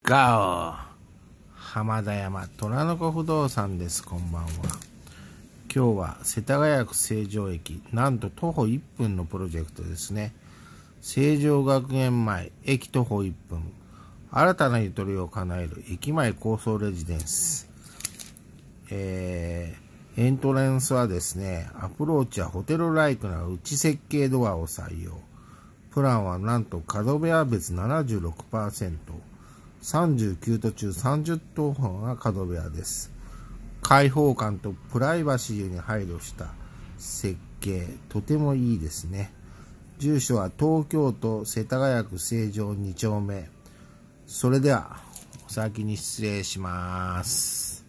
ガオ浜田山虎の子不動産です。こんばんは。今日は世田谷区成城駅、なんと徒歩1分のプロジェクトですね。成城学園前、駅徒歩1分、新たなゆとりを叶える駅前高層レジデンス。エントランスはですね、アプローチはホテルライクな内設計ドアを採用。プランはなんと角部屋別 76%、39棟中30棟が角部屋です。開放感とプライバシーに配慮した設計、とてもいいですね。住所は東京都世田谷区成城2丁目。それではお先に失礼します。